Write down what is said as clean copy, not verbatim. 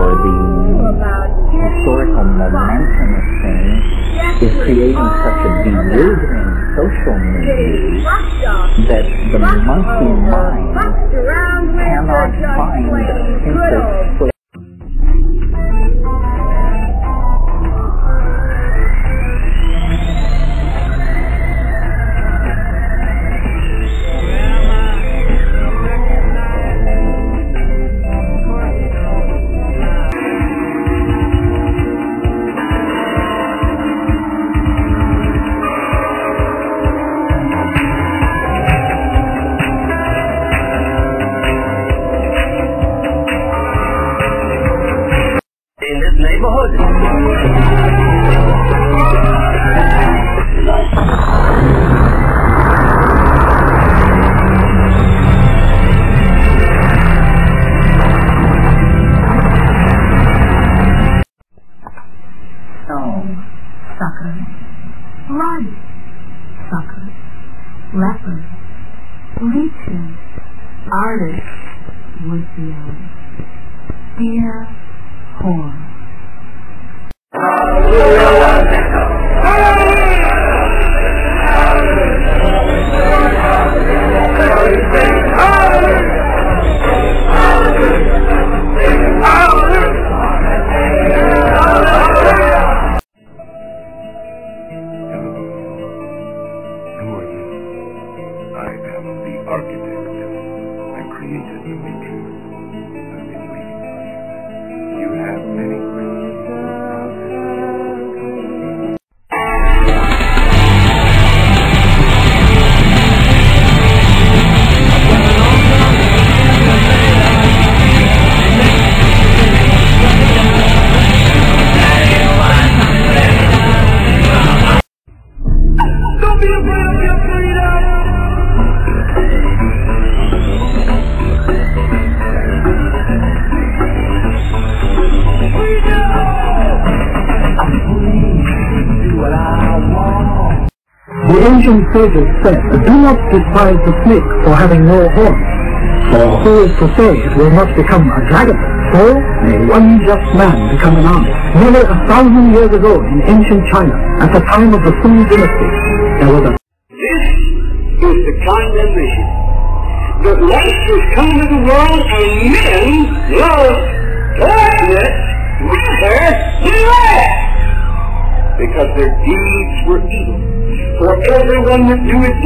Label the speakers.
Speaker 1: the historical momentum of things is creating such a bewildering social mood that the monkey mind cannot find a simple place.
Speaker 2: In this neighborhood.
Speaker 3: Soul, suckers, blood, suckers, lepers, leeches, artists, would-be-elves, dear whore.
Speaker 4: I am the architect. I created the matrix. I've been waiting for you. You have many questions.
Speaker 2: Don't be afraid of your freedom!
Speaker 5: The ancient sages said, do not despise the snake for having no horns, for who is to say it will not become a dragon? So may one just man become an army. Nearly 1,000 years ago in ancient China, at the time of the Sung dynasty, there was a...
Speaker 2: This is the condemnation. That light has come to the world and men love darkness rather than light, because their deeds were evil. For everyone that doeth